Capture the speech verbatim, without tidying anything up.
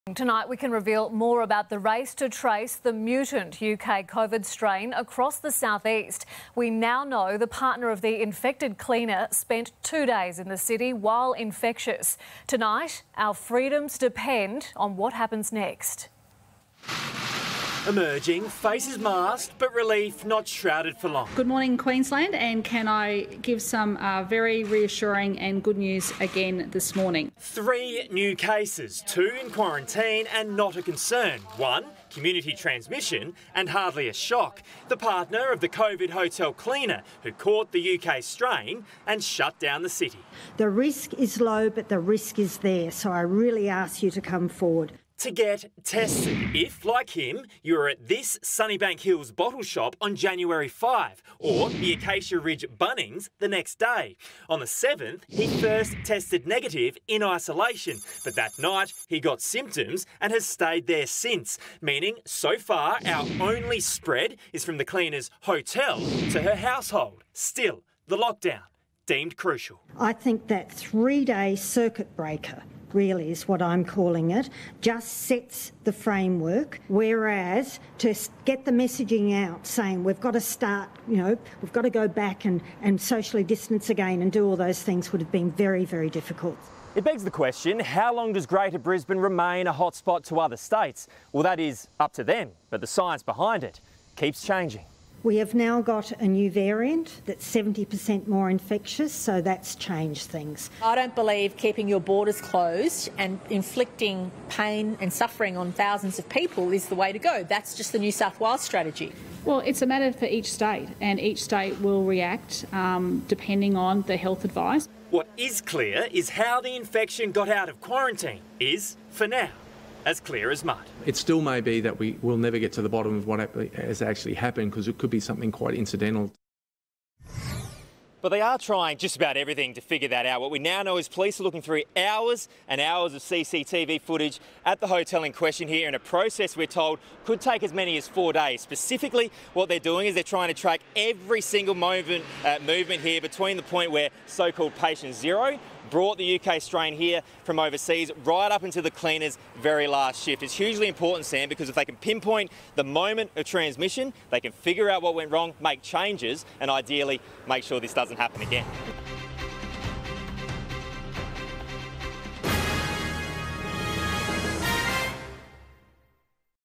Tonight we can reveal more about the race to trace the mutant U K COVID strain across the southeast. We now know the partner of the infected cleaner spent two days in the city while infectious. Tonight, our freedoms depend on what happens next. Emerging, faces masked, but relief not shrouded for long. Good morning, Queensland, and can I give some uh, very reassuring and good news again this morning? Three new cases, two in quarantine and not a concern. One, community transmission and hardly a shock. The partner of the COVID hotel cleaner who caught the U K strain and shut down the city. The risk is low, but the risk is there, so I really ask you to come forward. To get tested if, like him, you were at this Sunnybank Hills bottle shop on January fifth or the Acacia Ridge Bunnings the next day. On the seventh, he first tested negative in isolation, but that night he got symptoms and has stayed there since, meaning so far our only spread is from the cleaner's hotel to her household. Still, the lockdown deemed crucial. I think that three-day circuit breaker really is what I'm calling it, just sets the framework, whereas to get the messaging out saying we've got to start, you know, we've got to go back and, and socially distance again and do all those things would have been very, very difficult. It begs the question, how long does Greater Brisbane remain a hotspot to other states? Well, that is up to them, but the science behind it keeps changing. We have now got a new variant that's seventy percent more infectious, so that's changed things. I don't believe keeping your borders closed and inflicting pain and suffering on thousands of people is the way to go. That's just the New South Wales strategy. Well, it's a matter for each state, and each state will react um, depending on the health advice. What is clear is how the infection got out of quarantine is, for now, as clear as mud. It still may be that we will never get to the bottom of what has actually happened, because it could be something quite incidental. But they are trying just about everything to figure that out. What we now know is police are looking through hours and hours of C C T V footage at the hotel in question here, in a process we're told could take as many as four days. Specifically, what they're doing is they're trying to track every single movement, uh, movement here between the point where so-called patient zero brought the U K strain here from overseas right up into the cleaner's very last shift. It's hugely important, Sam, because if they can pinpoint the moment of transmission, they can figure out what went wrong, make changes, and ideally make sure this doesn't happen again.